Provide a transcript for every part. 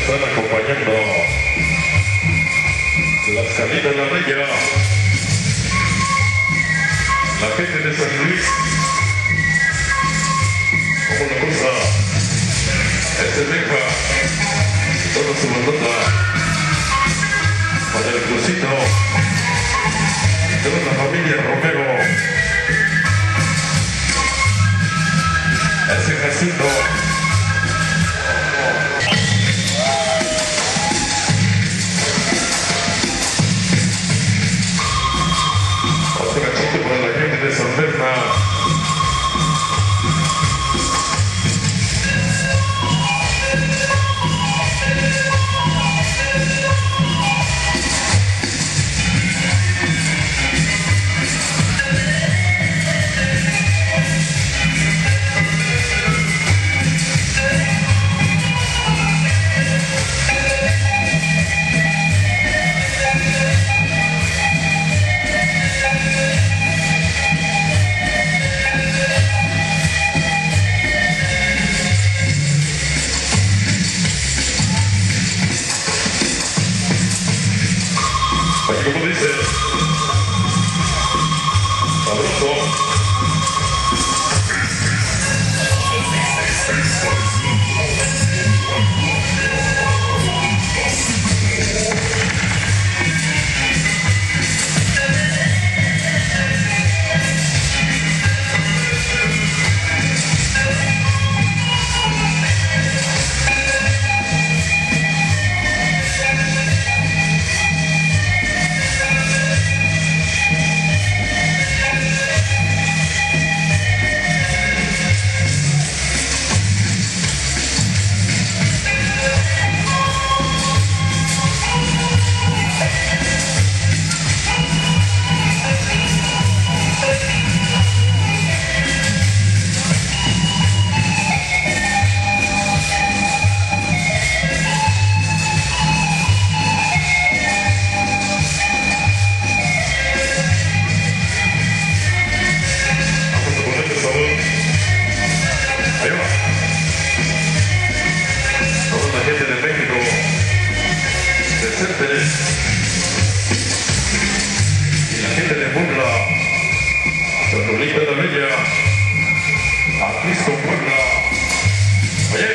están acompañando las Calitas La Bella, la gente de San Luis. Como una cosa, este Benja, toda su bandota, para el Crucito, toda la familia Romero, ese Jacinto. Otro cachito para la gente de San Bernardo. ¿Cómo dice? Sabroso. Y la gente de Puebla, San Rolita La Bella, a Cristo Puebla. Oye,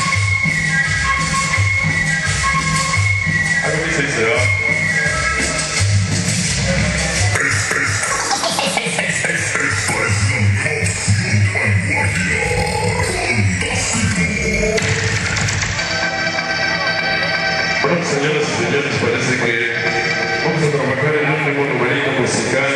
algo dice será. Bueno, señoras y señores, parece que vamos a trabajar en un nuevo numerito musical.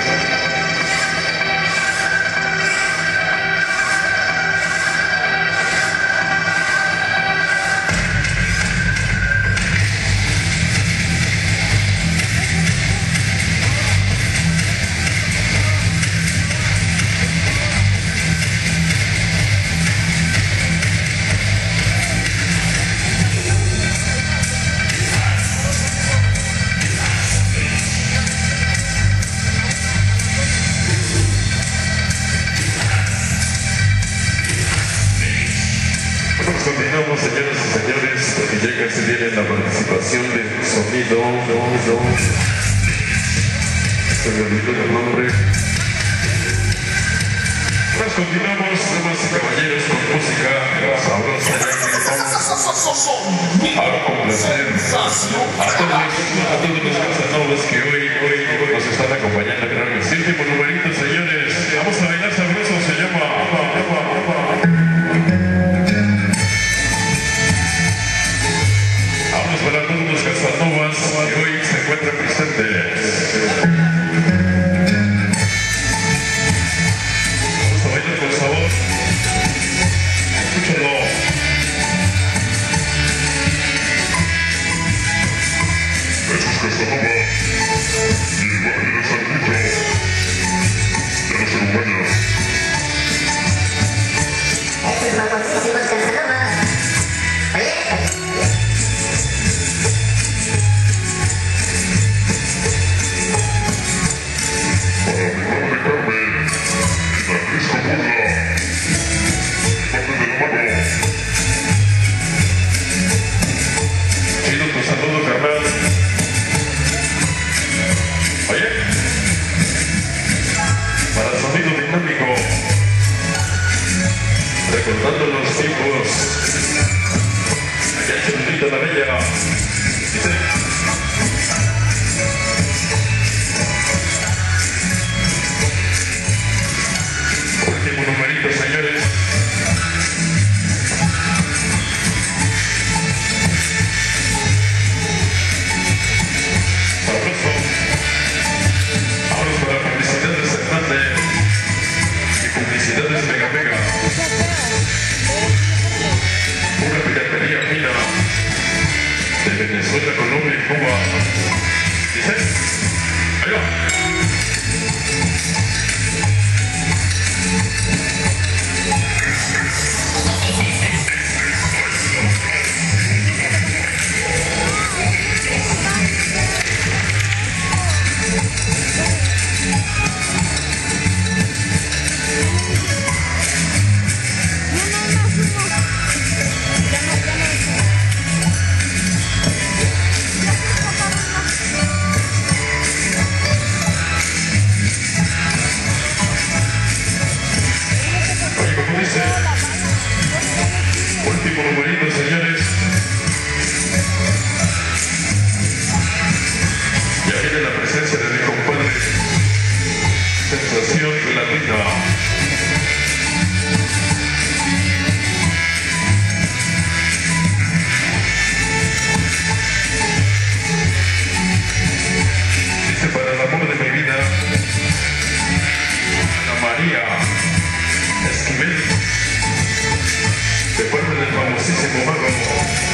Continuamos, señoras y señores, porque ya casi viene la participación de sonido. Se me olvidó el nombre. Pues continuamos, damas y caballeros, con música sabrosa. Ahora con placer a todos los casanovas que hoy nos están acompañando. Creo que el último numerito, señores. Vamos a bailar sabroso, se llama. Para todos los casanovas que hoy se encuentran presentes. Vamos a bailar con sabor. Escúchalo. Esos Casanova y el barrio de San Luis. Ya nos Contando los tiempos. Allá el Chulito la Bella. Dice. Último numerito, señores. Sabroso. Ahora para publicidades Hernández y publicidades Mega Mega. Una piratería fina de Venezuela, Colombia y Cuba. Dice, ahí va. Último numerito, señores. Ya viene la presencia de mi compadre. Sensación Latina. Dice: para el amor de mi vida, Ana María Esquivel, de parte del famosísimo mago